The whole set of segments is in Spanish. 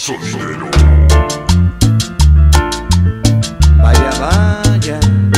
Sonidero. Vaya, vaya.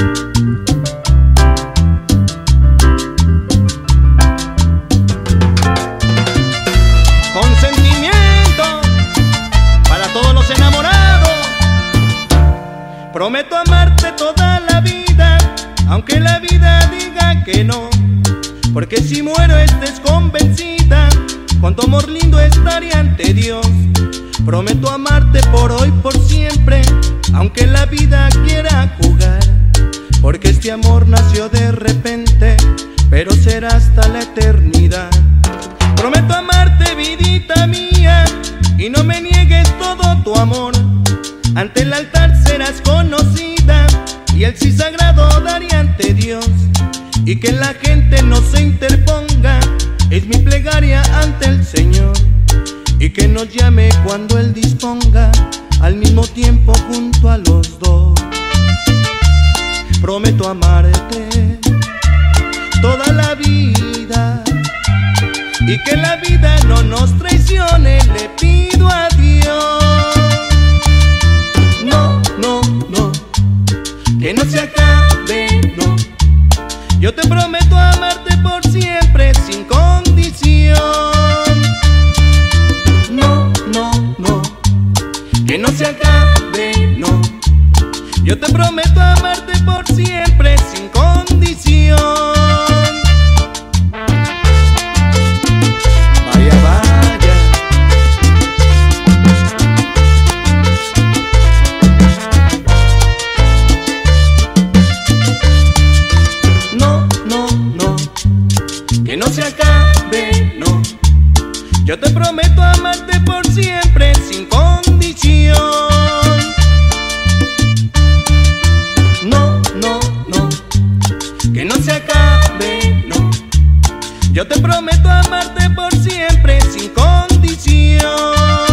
Con sentimiento para todos los enamorados. Prometo amarte toda la vida, aunque la vida diga que no. Porque si muero estés convencida, con tu amor lindo estaré ante Dios. Prometo amarte por hoy, por siempre, aunque la vida quiera jugar. Porque este amor nació de repente, pero será hasta la eternidad. Prometo amarte, vidita mía, y no me niegues todo tu amor. Ante el altar serás conocida, y el sí sagrado daré ante Dios. Y que la gente no se interponga, es mi plegaria ante el Señor. Y que nos llame cuando Él disponga, al mismo tiempo junto a los dos. Prometo amarte toda la vida, y que la vida no nos traicione, le pido a Dios. No, no, no, que no se acabe, no. Yo te prometo amarte por siempre sin condición. No, no, no, que no se acabe, no. Yo te prometo amarte por siempre sin condición. Vaya, vaya. No, no, no, que no se acabe, no. Yo te prometo amarte por siempre sin condición. No, no, no, que no se acabe, no. Yo te prometo amarte por siempre sin condición.